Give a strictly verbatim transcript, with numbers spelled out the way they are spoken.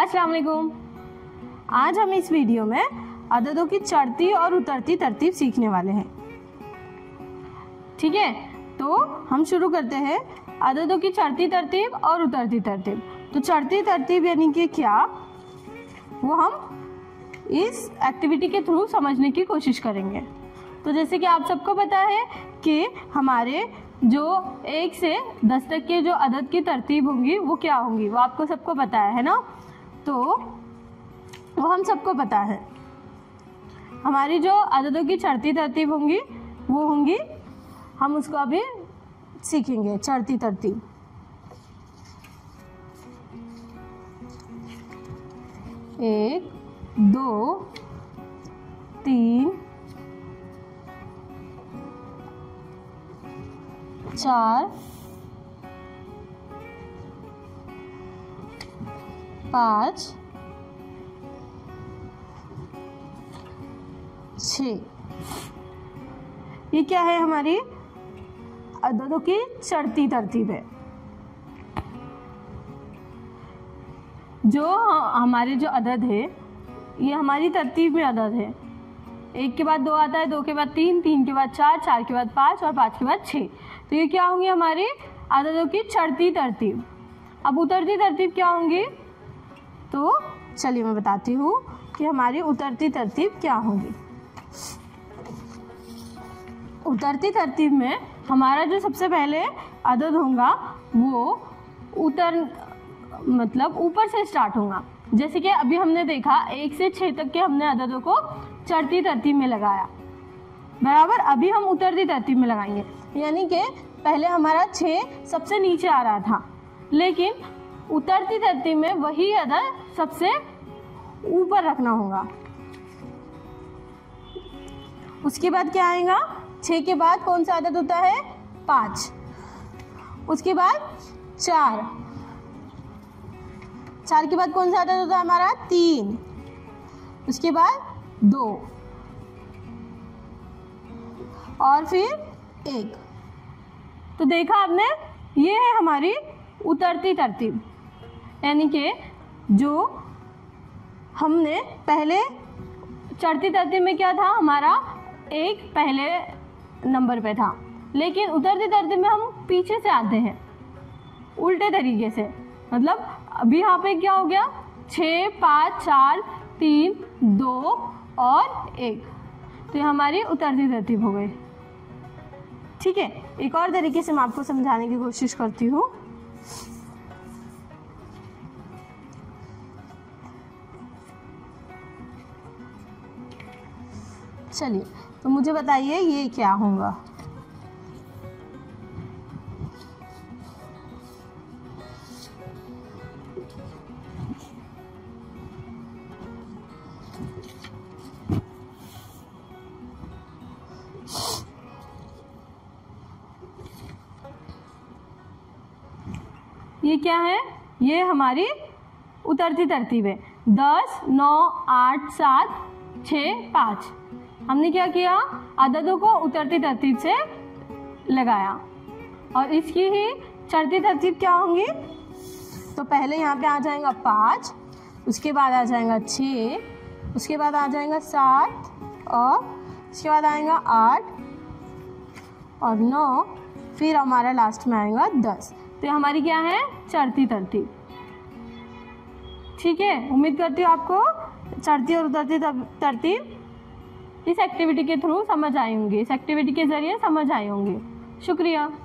अस्सलाम वालेकुम। आज हम इस वीडियो में अददों की चढ़ती और उतरती तरतीब सीखने वाले हैं। ठीक है, तो हम शुरू करते हैं अददों की चढ़ती तरतीब और उतरती तरतीब। तो चढ़ती तरतीब यानी कि क्या, वो हम इस एक्टिविटी के थ्रू समझने की कोशिश करेंगे। तो जैसे कि आप सबको पता है कि हमारे जो एक से दस तक के जो अदद की तरतीब होंगी वो क्या होंगी, वो आपको सबको पता है ना। तो वो हम सबको पता है। हमारी जो अददों की चढ़ती तरतीब होंगी वो होंगी, हम उसको अभी सीखेंगे। चढ़ती तरतीब एक, दो, तीन, चार, पाँच, छः। ये क्या है, हमारी अददों की चढ़ती तरतीब है। जो हमारे जो अदद है ये हमारी तरतीब में अदद है। एक के बाद दो आता है, दो के बाद तीन, तीन के बाद चार, चार के बाद पाँच और पाँच के बाद छः। तो ये क्या होंगी, हमारी अददों की चढ़ती तरतीब। अब उतरती तरतीब क्या होंगी, तो चलिए मैं बताती हूँ कि हमारी उतरती तरतीब क्या होंगी। उतरती तरतीब में हमारा जो सबसे पहले अदद होगा वो उतर मतलब ऊपर से स्टार्ट होगा। जैसे कि अभी हमने देखा एक से छः तक के हमने अददों को चढ़ती तरतीब में लगाया, बराबर। अभी हम उतरती तरतीब में लगाएंगे, यानी कि पहले हमारा छः सबसे नीचे आ रहा था, लेकिन उतरती तरतीब में वही अदद सबसे ऊपर रखना होगा। उसके बाद क्या आएगा, छः के बाद कौन सा अदद होता है, पाँच। उसके बाद चार, चार के बाद कौन सा अदद होता है हमारा, तीन। उसके बाद दो और फिर एक। तो देखा आपने, ये है हमारी उतरती तरतीब। यानी कि जो हमने पहले चढ़ती तरतीब में क्या था, हमारा एक पहले नंबर पे था, लेकिन उतरती तरतीब में हम पीछे से आते हैं उल्टे तरीके से। मतलब अभी यहाँ पे क्या हो गया, छः, पाँच, चार, तीन, दो और एक। तो ये हमारी उतरती तरतीब हो गई। ठीक है, एक और तरीके से मैं आपको समझाने की कोशिश करती हूँ। चलिए, तो मुझे बताइए ये क्या होगा। ये क्या है, ये हमारी उतरती तरतीब है। दस, नौ, आठ, सात, छः, पाँच। हमने क्या किया, अददों को उतरती तरतीब से लगाया। और इसकी ही चढ़ती तरतीब क्या होंगी, तो पहले यहाँ पे आ जाएगा पाँच, उसके बाद आ जाएगा छः, उसके बाद आ जाएगा सात, और उसके बाद आएगा आठ और नौ, फिर हमारा लास्ट में आएगा दस। तो हमारी क्या है, चढ़ती तरतीब। ठीक है, उम्मीद करती हूँ आपको चढ़ती और उतरती तरतीब इस एक्टिविटी के थ्रू समझ आई होंगी, इस एक्टिविटी के ज़रिए समझ आई होंगी। शुक्रिया।